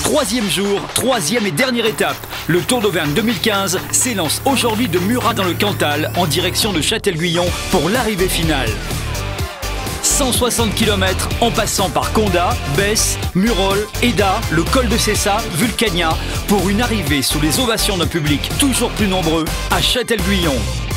Troisième jour, troisième et dernière étape. Le Tour d'Auvergne 2015 s'élance aujourd'hui de Murat dans le Cantal en direction de Châtel-Guyon pour l'arrivée finale. 160 km en passant par Condat, Besse, Murol, Eda, le col de Cessa, Vulcania pour une arrivée sous les ovations d'un public toujours plus nombreux à Châtel-Guyon.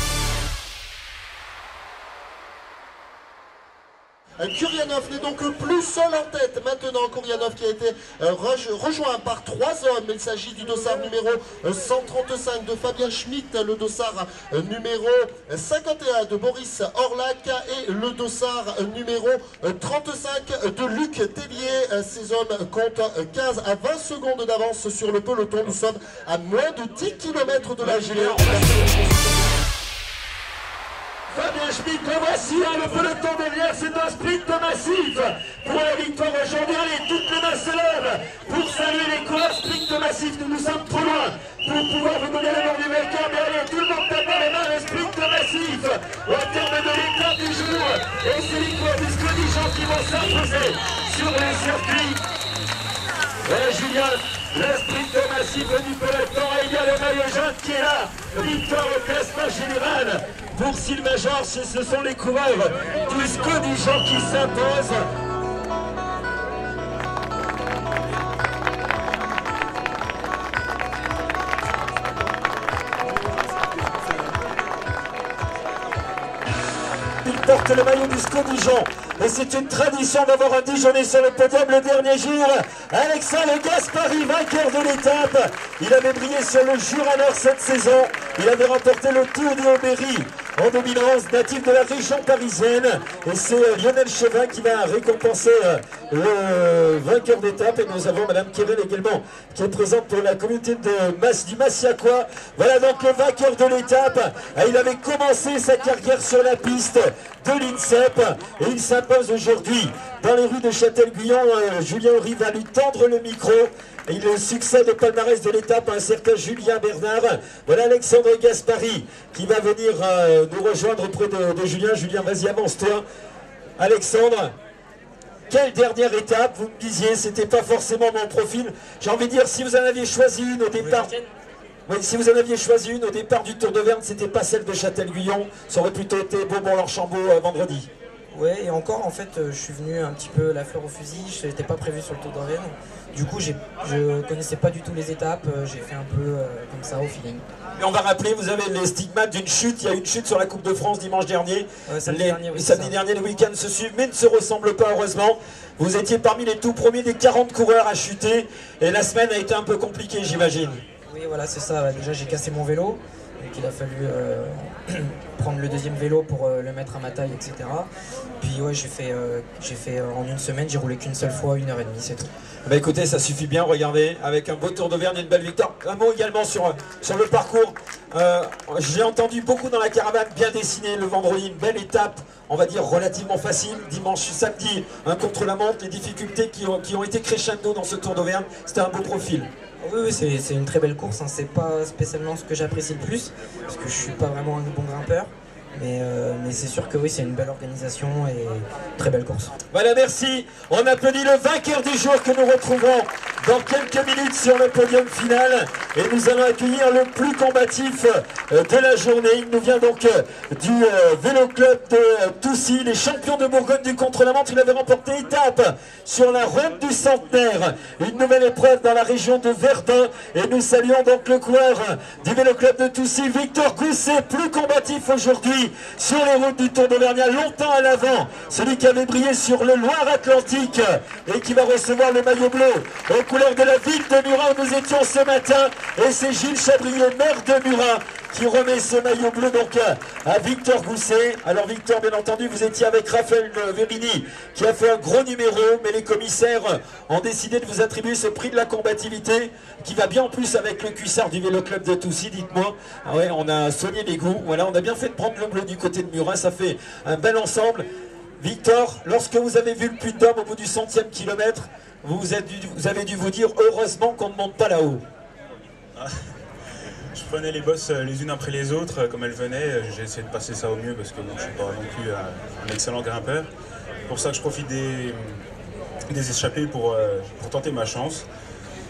Kuryanov n'est donc plus seul en tête. Maintenant, Kuryanov qui a été rejoint par 3 hommes. Il s'agit du dossard numéro 135 de Fabien Schmitt, le dossard numéro 51 de Boris Orlac et le dossard numéro 35 de Luc Tellier. Ces hommes comptent 15 à 20 secondes d'avance sur le peloton. Nous sommes à moins de 10 km de l'arrivée. Fabien Schmitt, le voici, le peloton derrière, c'est un sprint massif pour la victoire aujourd'hui. Allez, toutes les mains se lèvent pour saluer les coureurs. Sprint massif, nous sommes trop loin pour pouvoir vous donner la mort du vainqueur. Mais allez, tout le monde tape dans les mains, le sprint massif au terme de l'étape du jour. Et c'est les coureurs du Scodichon qui vont s'imposer sur les circuits. Et Julien, le sprint massif du peloton, et il y a le maillot jaune qui est là. Victoire au classement général. Pour Sylmajor, ce sont les coureurs du Scodichon qui s'imposent. Il porte le maillot du Scodichon. Et c'est une tradition d'avoir un Dijonais sur le podium le dernier jour. Alexandre Gaspari, vainqueur de l'étape. Il avait brillé sur le Jura Nord cette saison. Il avait remporté le Tour de Aubéry en 2011, natif de la région parisienne. Et c'est Lionel Chevin qui va récompenser le vainqueur d'étape. Et nous avons Madame Kérel également, qui est présente pour la communauté du Massiacois. Voilà donc le vainqueur de l'étape. Il avait commencé sa carrière sur la piste de l'INSEP. Et il s'impose aujourd'hui dans les rues de Châtel-Guyon. Julien Horry va lui tendre le micro. Et il succède au palmarès de l'étape à un certain Julien Bernard. Voilà Alexandre Gaspari qui va venir nous rejoindre auprès de Julien. Julien, vas-y, avance-toi. Alexandre, quelle dernière étape? Vous me disiez, c'était pas forcément mon profil. J'ai envie de dire, si vous en aviez choisi une au départ... Oui, si vous en aviez choisi une au départ du Tour d'Auvergne, c'était pas celle de Châtel-Guyon. Ça aurait plutôt été Beaumont-l'Archambault vendredi. Ouais, et encore, en fait, je suis venu un petit peu la fleur au fusil. Je n'étais pas prévu sur le Tour d'Auvergne. Du coup, je connaissais pas du tout les étapes. J'ai fait un peu comme ça, au feeling. Et on va rappeler, vous avez les stigmates d'une chute. Il y a eu une chute sur la Coupe de France dimanche dernier. Samedi dernier, oui, samedi dernier, les week-ends se suivent, mais ne se ressemblent pas, heureusement. Vous étiez parmi les tout premiers des 40 coureurs à chuter. Et la semaine a été un peu compliquée, j'imagine. Oui, voilà, c'est ça. Déjà, j'ai cassé mon vélo. Donc il a fallu prendre le deuxième vélo pour le mettre à ma taille, etc. Puis ouais, j'ai fait en une semaine, j'ai roulé qu'une seule fois, 1h30, c'est tout. Bah écoutez, ça suffit bien, regardez, avec un beau Tour d'Auvergne et une belle victoire. Un mot également sur le parcours. J'ai entendu beaucoup dans la caravane, bien dessiné le vendredi, une belle étape, on va dire relativement facile. Dimanche, samedi, un contre-la-montre, les difficultés qui ont été crescendo dans ce Tour d'Auvergne, c'était un beau profil. Oui, c'est une très belle course, hein. C'est pas spécialement ce que j'apprécie le plus, parce que je suis pas vraiment un bon grimpeur. Mais c'est sûr que oui, c'est une belle organisation et très belle course. Voilà, merci. On applaudit le vainqueur du jour que nous retrouverons dans quelques minutes sur le podium final. Et nous allons accueillir le plus combatif de la journée. Il nous vient donc du Vélo Club de Toussy, les champions de Bourgogne du contre-la-montre. Il avait remporté étape sur la Ronde du Centenaire. Une nouvelle épreuve dans la région de Verdun. Et nous saluons donc le coureur du Vélo Club de Toussy, Victor Gousset, plus combatif aujourd'hui sur les routes du Tour d'Auvergne, longtemps à l'avant, celui qui avait brillé sur le Loire-Atlantique et qui va recevoir le maillot bleu aux couleurs de la ville de Murat où nous étions ce matin. Et c'est Gilles Chabrier, maire de Murat, qui remet ce maillot bleu donc à Victor Gousset. Alors Victor, bien entendu, vous étiez avec Raphaël Vérini qui a fait un gros numéro, mais les commissaires ont décidé de vous attribuer ce prix de la combativité qui va bien en plus avec le cuissard du Vélo Club de Toussy, dites-moi. Ah ouais, on a soigné les goûts, voilà, on a bien fait de prendre le bleu du côté de Murat, ça fait un bel ensemble. Victor, lorsque vous avez vu le puits d'homme au bout du 100e kilomètre, vous avez dû vous dire heureusement qu'on ne monte pas là-haut. Je prenais les bosses les unes après les autres, comme elles venaient. J'ai essayé de passer ça au mieux parce que bon, je ne suis pas non plus un excellent grimpeur. C'est pour ça que je profite des échappées pour tenter ma chance.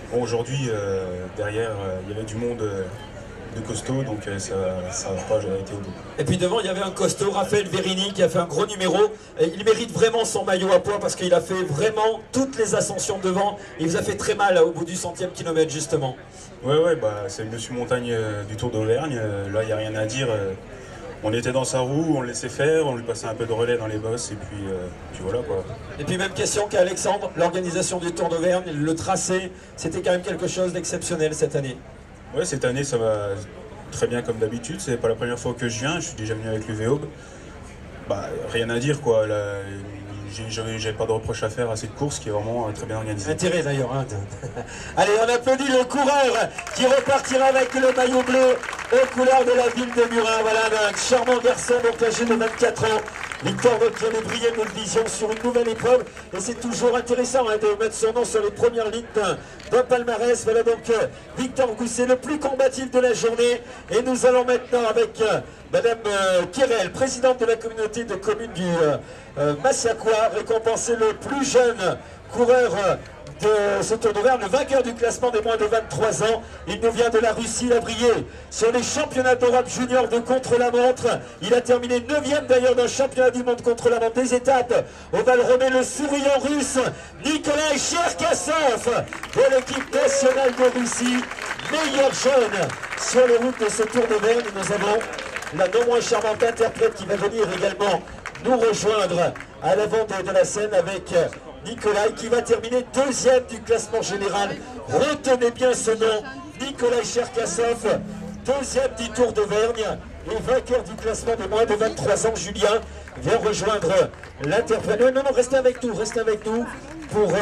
Bon, aujourd'hui, derrière, il y avait du monde de costaud, donc ça n'a pas été au bout. Et puis devant, il y avait un costaud, Raphaël Verini, qui a fait un gros numéro. Et il mérite vraiment son maillot à poids parce qu'il a fait vraiment toutes les ascensions devant. Il vous a fait très mal au bout du 100e kilomètre, justement. Ouais, bah, c'est le monsieur montagne du Tour d'Auvergne. Là, il n'y a rien à dire. On était dans sa roue, on le laissait faire, on lui passait un peu de relais dans les bosses, et puis voilà quoi. Et puis même question qu'à Alexandre, l'organisation du Tour d'Auvergne, le tracé, c'était quand même quelque chose d'exceptionnel cette année. Ouais, cette année ça va très bien comme d'habitude, c'est pas la première fois que je viens, je suis déjà venu avec l'UVO. Bah, rien à dire quoi, j'avais pas de reproche à faire à cette course qui est vraiment très bien organisée. Intérêt d'ailleurs. Hein. Allez, on applaudit le coureur qui repartira avec le maillot bleu aux couleurs de la ville de Murin. Voilà un charmant garçon, donc âgé de 24 ans. Victor qui avait brillé notre vision sur une nouvelle épreuve. Et c'est toujours intéressant hein, de mettre son nom sur les premières lignes d'un palmarès. Voilà donc Victor Gousset, le plus combatif de la journée. Et nous allons maintenant avec Madame Kirel, présidente de la communauté de communes du Massiacois, récompenser le plus jeune coureur de ce Tour d'Auvergne, le vainqueur du classement des moins de 23 ans. Il nous vient de la Russie, il a brillé sur les championnats d'Europe junior de contre-la-montre. Il a terminé 9e d'ailleurs d'un championnat du monde contre-la-montre des étapes. On va le remettre le souriant russe, Nikolai Cherkassov, de l'équipe nationale de Russie, meilleur jeune sur les routes de ce Tour d'Auvergne. Nous avons la non moins charmante interprète qui va venir également nous rejoindre à l'avant de la scène avec Nikolai qui va terminer 2e du classement général. Retenez bien ce nom, Nikolai Cherkassov, 2e du Tour d'Auvergne et vainqueur du classement de moins de 23 ans. Julien vient rejoindre l'interprète. Non, restez avec nous pour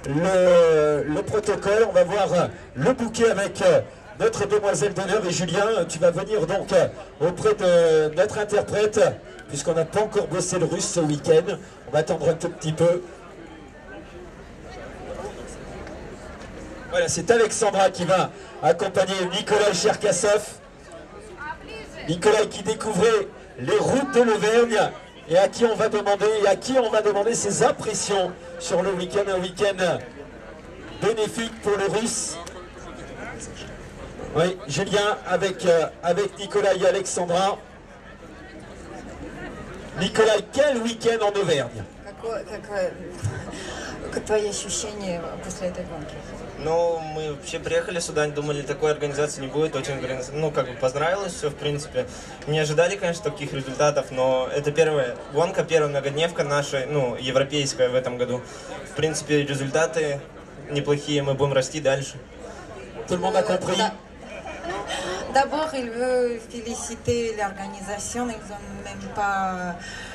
le protocole. On va voir le bouquet avec notre demoiselle d'honneur. Et Julien, tu vas venir donc auprès de notre interprète, puisqu'on n'a pas encore bossé le russe ce week-end. On va attendre un tout petit peu. Voilà, c'est Alexandra qui va accompagner Nikolai Cherkassov. Nikolai qui découvrait les routes de l'Auvergne et à qui on va demander ses impressions sur le week-end, un week-end bénéfique pour le russe. Oui, Julien avec Nikolai et Alexandra. Nikolai, quel week-end en Auvergne? Как твои ощущения после этой гонки? Ну, мы вообще приехали сюда, думали, такой организации не будет, очень, ну, как бы понравилось все, в принципе. Не ожидали, конечно, таких результатов, но это первая гонка, первая многодневка наша, ну, европейская в этом году. В принципе, результаты неплохие, мы будем расти дальше. Tout le monde a compris. D'abord, il veut féliciter l'organisation, ils n'ont même pas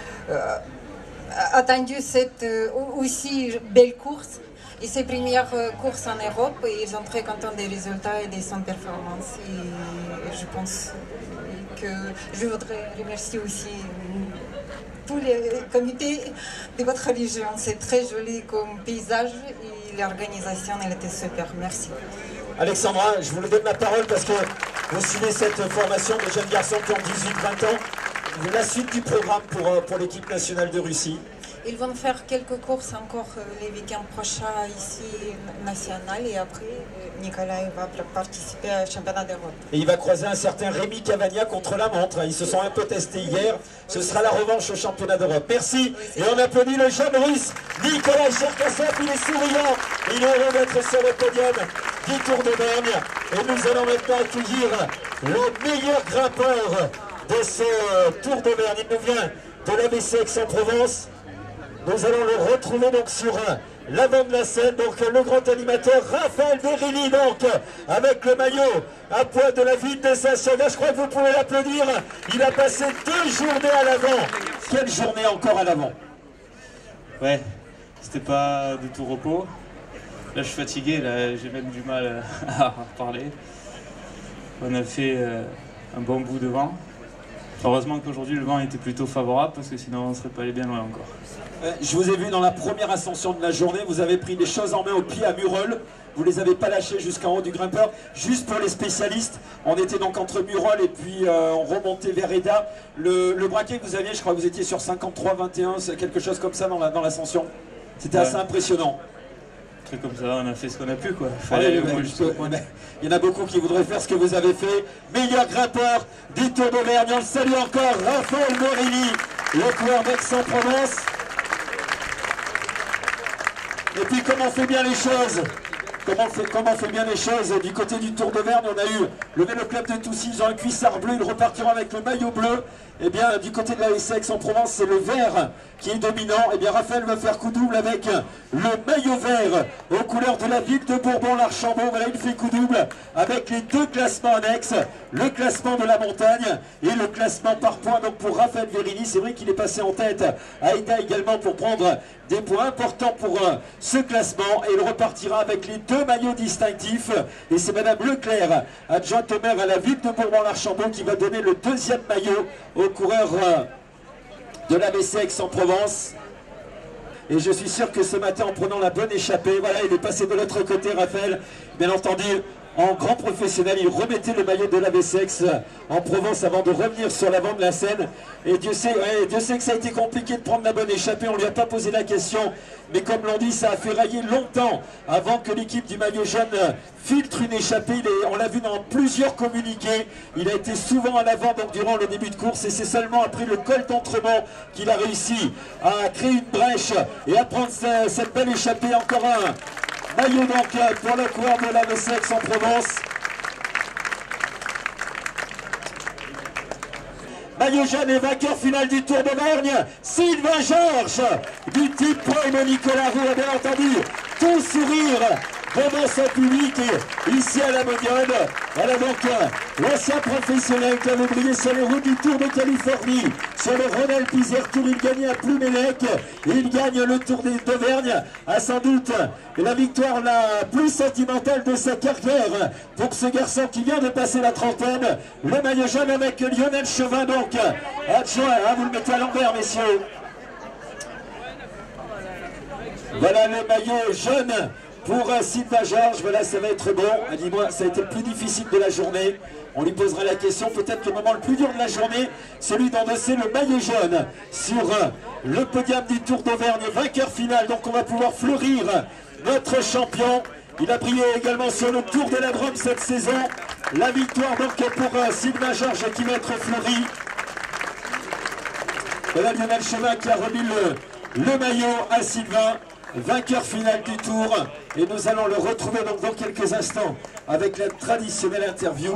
attendu cette aussi belle course. Et c'est première course en Europe et ils sont très contents des résultats et de son performance. Et je pense que je voudrais remercier aussi tous les comités de votre région. C'est très joli comme paysage et l'organisation, elle était super. Merci. Alexandra, je vous donne la parole parce que vous suivez cette formation de jeunes garçons qui ont 18-20 ans. La suite du programme pour l'équipe nationale de Russie. Ils vont faire quelques courses encore les week-ends prochains ici national et après Nikolai va participer au championnat d'Europe. Et il va croiser un certain Rémi Cavagna contre la montre. Ils se sont un peu testés hier. Ce sera la revanche au championnat d'Europe. Merci. Et on applaudit le jeune russe Nikolai Cherkassov. Il est souriant. Il est heureux d'être sur le podium du Tour d'Auvergne. Et nous allons maintenant accueillir le meilleur grimpeur de ce Tour d'Auvergne. Il nous vient de l'ABC Aix-en-Provence. Nous allons le retrouver donc sur l'avant de la scène, donc le grand animateur Raphaël Verini, donc avec le maillot à poids de la ville de Saint-Sauveur. Je crois que vous pouvez l'applaudir. Il a passé 2 journées à l'avant. Quelle journée encore à l'avant? Ouais, c'était pas de tout repos. Là je suis fatigué, là j'ai même du mal à parler. On a fait un bon bout de vent. Heureusement qu'aujourd'hui le vent était plutôt favorable parce que sinon on ne serait pas allé bien loin encore. Je vous ai vu dans la première ascension de la journée, vous avez pris les choses en main au pied à Murol. Vous les avez pas lâchés jusqu'en haut du grimpeur. Juste pour les spécialistes, on était donc entre Murol et puis on remontait vers Eda. Le braquet que vous aviez, je crois que vous étiez sur 53-21, quelque chose comme ça dans l'ascension. C'était assez impressionnant. fait comme ça, on a fait ce qu'on a pu quoi. Fallait il y en a beaucoup qui voudraient faire ce que vous avez fait. Meilleur grimpeur du Tour d'Auvergne. On le salue encore, Raphaël Morilly, le coureur d'Aix-en-Provence. Et puis comment on fait bien les choses? Comment on fait bien les choses du côté du Tour d'Auvergne? On a eu le Vélo Club de Toussy, ils ont un cuissard bleu, ils repartiront avec le maillot bleu. Et bien du côté de la Aix-en-Provence, c'est le vert qui est dominant. Et bien Raphaël va faire coup double avec le maillot vert aux couleurs de la ville de Bourbon-l'Archambault. Voilà, il fait coup double avec les deux classements annexes, le classement de la montagne et le classement par points. Donc pour Raphaël Virini, c'est vrai qu'il est passé en tête. Aïda également pour prendre des points importants pour ce classement. Et il repartira avec les deux maillots distinctifs. Et c'est Madame Leclerc, adjointe au maire à la ville de Bourbon-l'Archambault, qui va donner le deuxième maillot aux coureurs de l'ABC Aix-en-Provence. Et je suis sûr que ce matin, en prenant la bonne échappée, voilà, il est passé de l'autre côté, Raphaël, bien entendu. En grand professionnel, il remettait le maillot de l'ABC Aix-en-Provence avant de revenir sur l'avant de la scène. Et Dieu sait que ça a été compliqué de prendre la bonne échappée, on ne lui a pas posé la question. Mais comme l'on dit, ça a fait railler longtemps avant que l'équipe du maillot jaune filtre une échappée. On l'a vu dans plusieurs communiqués. Il a été souvent à l'avant durant le début de course. Et c'est seulement après le col d'Entremont qu'il a réussi à créer une brèche et à prendre cette belle échappée. Encore un maillot donc pour le coureur de l'ABC Aix-en-Provence. Maillot jaune et vainqueur final du Tour d'Auvergne, Sylvain Georges, du type Prime Nicolas Roux, a bien entendu, tout sourire devant son public ici à la Modiode. Voilà donc l'ancien professionnel qui avait brillé sur les routes du Tour de Californie, sur le Ronald Pizer Tour. Il gagnait à Plumelec et il gagne le Tour d'Auvergne, a sans doute la victoire la plus sentimentale de sa carrière pour ce garçon qui vient de passer la trentaine. Le maillot jaune avec Lionel Chauvin donc adjoint, vous le mettez à l'envers messieurs. Voilà le maillot jaune pour Sylvain Georges. Voilà, ça va être bon. Dis-moi, ça a été le plus difficile de la journée. On lui posera la question, peut-être le moment le plus dur de la journée, celui d'endosser le maillot jaune sur le podium du Tour d'Auvergne, vainqueur final. Donc on va pouvoir fleurir notre champion. Il a brillé également sur le Tour de la Drôme cette saison. La victoire donc pour Sylvain Georges qui va être fleuri. Voilà Lionel Chauvin qui a remis le maillot à Sylvain. Vainqueur final du Tour, et nous allons le retrouver donc dans quelques instants avec la traditionnelle interview.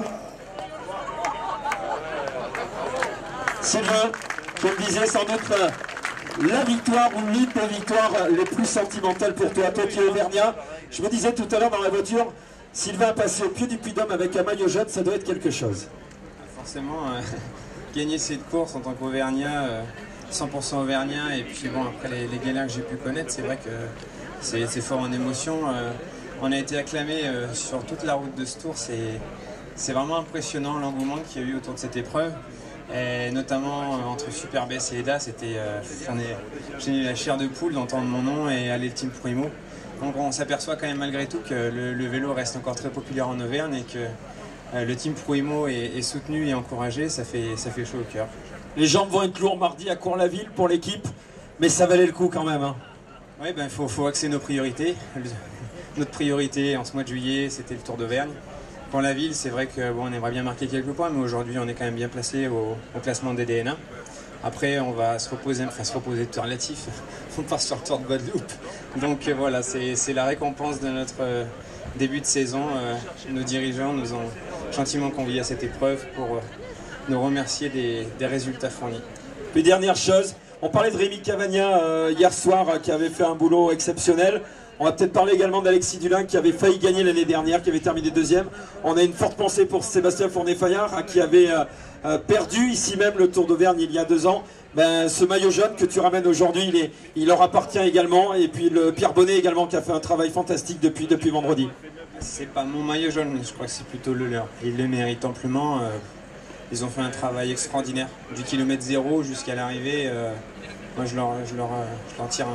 Sylvain, je le disais, sans doute la victoire ou l'une des victoires les plus sentimentales pour toi, qui es auvergnat. Je me disais tout à l'heure dans la voiture, Sylvain passé au pied du Puy-de-Dôme avec un maillot jaune, ça doit être quelque chose. Forcément, gagner cette course en tant qu'auvergnat, 100% auvergnat, et puis bon, après les galères que j'ai pu connaître, c'est vrai que c'est fort en émotion. On a été acclamé sur toute la route de ce tour, c'est vraiment impressionnant l'engouement qu'il y a eu autour de cette épreuve, et notamment entre Superbès et EDA, j'ai eu la chair de poule d'entendre mon nom et aller le Team Primo. Donc on s'aperçoit quand même malgré tout que le vélo reste encore très populaire en Auvergne et que le Team Primo est soutenu et encouragé, ça fait chaud au cœur. Les jambes vont être lourdes mardi à Cours-la-Ville pour l'équipe, mais ça valait le coup quand même. Hein. Oui, ben, faut axer nos priorités. Notre priorité en ce mois de juillet, c'était le Tour d'Auvergne. Pour la ville, c'est vrai qu'on bon, aimerait bien marquer quelques points, mais aujourd'hui, on est quand même bien placé au classement des DNA. Après, on va se reposer de relatif. On part sur le Tour de Guadeloupe. Donc voilà, c'est la récompense de notre début de saison. Nos dirigeants nous ont gentiment conviés à cette épreuve pour nous remercier des résultats fournis. Puis dernière chose, on parlait de Rémi Cavagna hier soir qui avait fait un boulot exceptionnel. On va peut-être parler également d'Alexis Dulin qui avait failli gagner l'année dernière, qui avait terminé deuxième. On a une forte pensée pour Sébastien Fournet-Fayard qui avait perdu ici même le Tour d'Auvergne il y a 2 ans. Ben, ce maillot jaune que tu ramènes aujourd'hui, il leur appartient également. Et puis le Pierre Bonnet également qui a fait un travail fantastique depuis vendredi. C'est pas mon maillot jaune, je crois que c'est plutôt le leur. Il le mérite amplement. Ils ont fait un travail extraordinaire. Du kilomètre 0 jusqu'à l'arrivée, moi je leur tire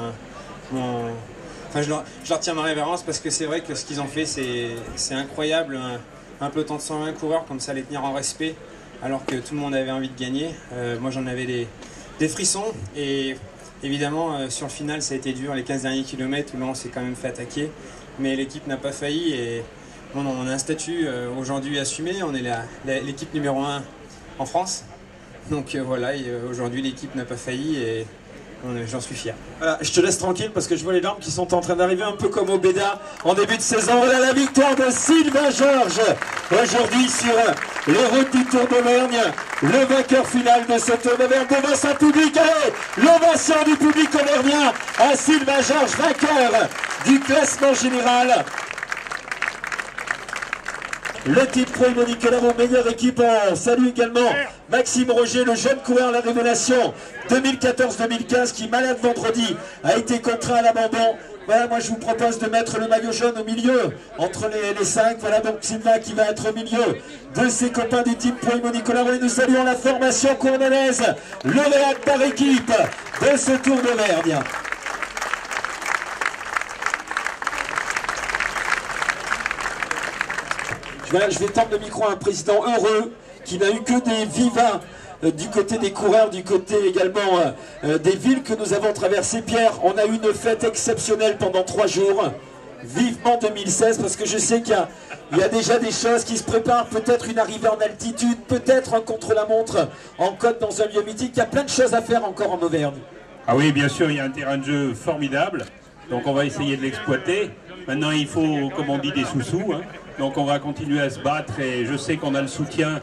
je leur tire ma révérence parce que c'est vrai que ce qu'ils ont fait c'est incroyable. Un peloton de 120 coureurs comme ça, les tenir en respect alors que tout le monde avait envie de gagner. Moi j'en avais des frissons et évidemment sur le final ça a été dur, les 15 derniers kilomètres où là on s'est quand même fait attaquer. mais l'équipe n'a pas failli et bon, on a un statut aujourd'hui assumé, on est l'équipe numéro 1 en France. Donc voilà, aujourd'hui l'équipe n'a pas failli et j'en suis fier. Voilà, je te laisse tranquille parce que je vois les larmes qui sont en train d'arriver un peu comme au Béda en début de saison. Voilà la victoire de Sylvain Georges aujourd'hui sur les routes du Tour d'Auvergne. Le vainqueur final de ce Tour d'Auvergne devant son public. Allez, l'ovation du public auvergnat à Sylvain Georges, vainqueur du classement général. Le titre Pro Nicolaro, meilleure équipe. On salue également Maxime Roger, le jeune coureur, la révélation 2014-2015 qui, malade vendredi, a été contraint à l'abandon. Voilà, moi je vous propose de mettre le maillot jaune au milieu, entre les 5. Voilà donc Sylvain qui va être au milieu de ses copains du team Pro Nicolaro. Et nous saluons la formation cournanaise, lauréate par équipe de ce Tour d'Auvergne. Voilà, je vais tendre le micro à un président heureux qui n'a eu que des vivats du côté des coureurs, du côté également des villes que nous avons traversées. Pierre, on a eu une fête exceptionnelle pendant 3 jours. Vivement 2016, parce que je sais qu'il y a déjà des choses qui se préparent, peut-être une arrivée en altitude, peut-être un contre-la-montre en côte dans un lieu mythique. Il y a plein de choses à faire encore en Auvergne. Ah oui, bien sûr, il y a un terrain de jeu formidable, donc on va essayer de l'exploiter. Maintenant, il faut, comme on dit, des sous-sous, hein. Donc on va continuer à se battre et je sais qu'on a le soutien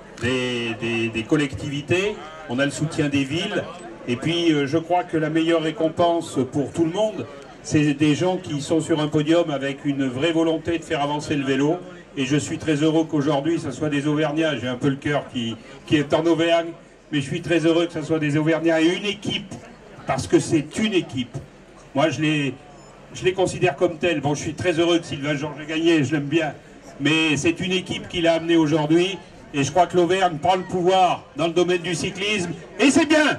des collectivités, on a le soutien des villes. Et puis je crois que la meilleure récompense pour tout le monde, c'est des gens qui sont sur un podium avec une vraie volonté de faire avancer le vélo. Et je suis très heureux qu'aujourd'hui, ce soit des Auvergnats. J'ai un peu le cœur qui est en Auvergne, mais je suis très heureux que ce soit des Auvergnats et une équipe, parce que c'est une équipe. Moi, je les considère comme tels. Bon, je suis très heureux que Sylvain Georges ait gagné, je l'aime bien. Mais c'est une équipe qui l'a amené aujourd'hui. Et je crois que l'Auvergne prend le pouvoir dans le domaine du cyclisme. Et c'est bien.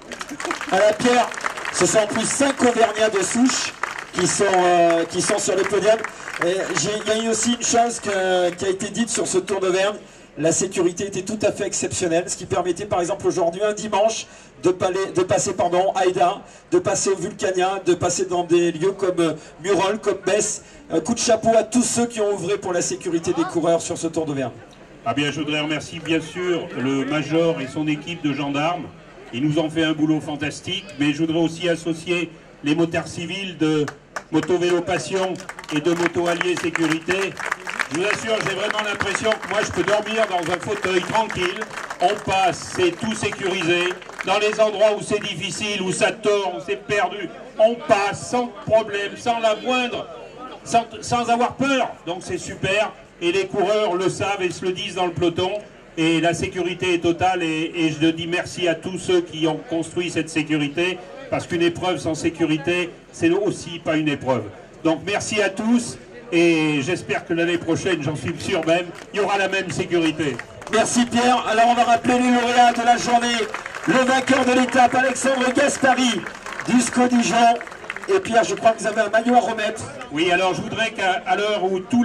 À la Pierre, ce sont en plus 5 Auvergnats de souche qui sont sur le podium. Il y a eu aussi une chose qui a été dite sur ce Tour d'Auvergne. La sécurité était tout à fait exceptionnelle, ce qui permettait par exemple aujourd'hui, un dimanche, de passer à Aïda, de passer au Vulcania, de passer dans des lieux comme Murol, comme Besse. Un coup de chapeau à tous ceux qui ont œuvré pour la sécurité des coureurs sur ce Tour d'Auvergne. Ah bien, je voudrais remercier bien sûr le Major et son équipe de gendarmes. Ils nous ont fait un boulot fantastique, mais je voudrais aussi associer les motards civils de Moto Vélo Passion et de Moto Allier Sécurité. Je vous assure, j'ai vraiment l'impression que moi je peux dormir dans un fauteuil tranquille. On passe, c'est tout sécurisé. Dans les endroits où c'est difficile, où ça tord, où c'est perdu, on passe sans problème, sans la moindre, sans avoir peur. Donc c'est super. Et les coureurs le savent et se le disent dans le peloton. Et la sécurité est totale. Et je dis merci à tous ceux qui ont construit cette sécurité. Parce qu'une épreuve sans sécurité, c'est aussi pas une épreuve. Donc merci à tous. Et j'espère que l'année prochaine, j'en suis sûr même, il y aura la même sécurité. Merci Pierre. Alors on va rappeler les lauréats de la journée. Le vainqueur de l'étape, Alexandre Gaspari, du SCO Dijon. Et Pierre, je crois que vous avez un maillot à remettre. Oui, alors je voudrais qu'à l'heure où tous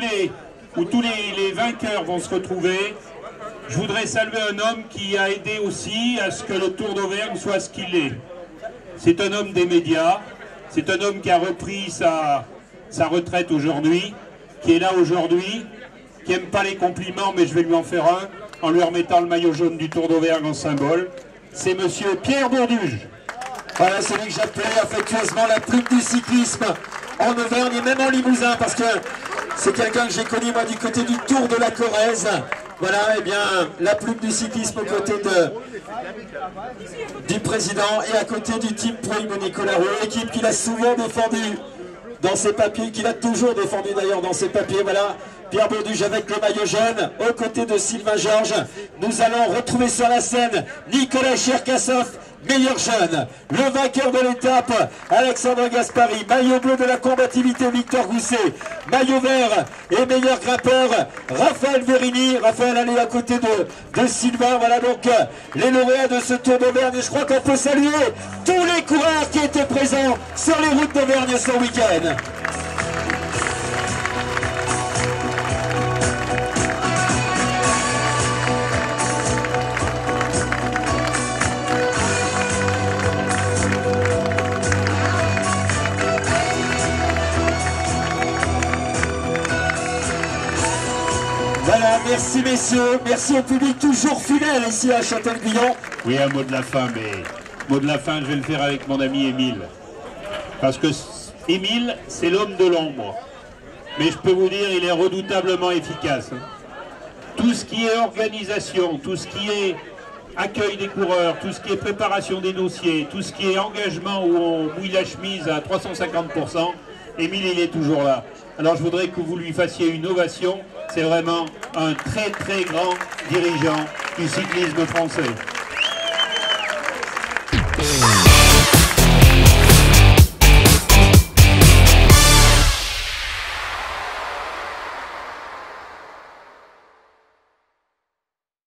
les vainqueurs vont se retrouver, je voudrais saluer un homme qui a aidé aussi à ce que le Tour d'Auvergne soit ce qu'il est. C'est un homme des médias, c'est un homme qui a repris sa retraite aujourd'hui, qui est là aujourd'hui, qui n'aime pas les compliments, mais je vais lui en faire un, en lui remettant le maillot jaune du Tour d'Auvergne en symbole. C'est monsieur Pierre Bourduge. Voilà, c'est lui que j'appelais affectueusement la plume du cyclisme en Auvergne et même en Limousin, parce que c'est quelqu'un que j'ai connu moi du côté du Tour de la Corrèze. Voilà, et bien la plume du cyclisme aux côtés du président et à côté du team Pro Nicolaro, équipe qu'il a souvent défendue dans ses papiers, qu'il a toujours défendu d'ailleurs dans ses papiers. Voilà, Pierre Bourduge avec le maillot jaune, aux côtés de Sylvain Georges. Nous allons retrouver sur la scène Nicolas Cherkassov, meilleur jeune. Le vainqueur de l'étape, Alexandre Gaspari. Maillot bleu de la combativité, Victor Gousset. Maillot vert et meilleur grimpeur, Raphaël Verini. Raphaël allé à côté de Sylvain. Voilà donc les lauréats de ce Tour d'Auvergne. Et je crois qu'on peut saluer tous les coureurs qui étaient présents sur les routes d'Auvergne ce week-end. Voilà, merci messieurs, merci au public toujours fidèle ici à Châtel-Guyon. Oui, un mot de la fin, mais mot de la fin, je vais le faire avec mon ami Émile. Parce que Émile, c'est l'homme de l'ombre. Mais je peux vous dire, il est redoutablement efficace. Tout ce qui est organisation, tout ce qui est accueil des coureurs, tout ce qui est préparation des dossiers, tout ce qui est engagement où on mouille la chemise à 350%, Émile, il est toujours là. Alors je voudrais que vous lui fassiez une ovation. C'est vraiment un très très grand dirigeant du cyclisme français.